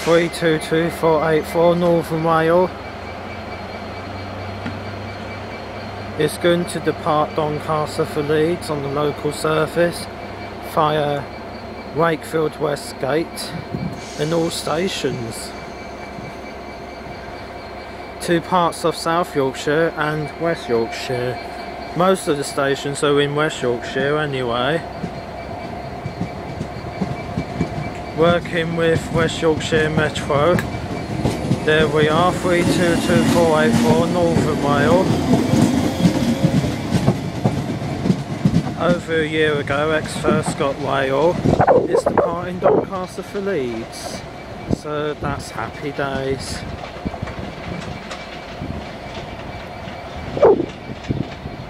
322484 Northern Wales. It's going to depart Doncaster for Leeds on the local service via Wakefield West Gate and all stations. Two parts of South Yorkshire and West Yorkshire. Most of the stations are in West Yorkshire anyway. Working with West Yorkshire Metro. There we are, 322484 Northern Wales. Over a year ago, ex-First Scott Wales is departing Doncaster for Leeds. So that's happy days.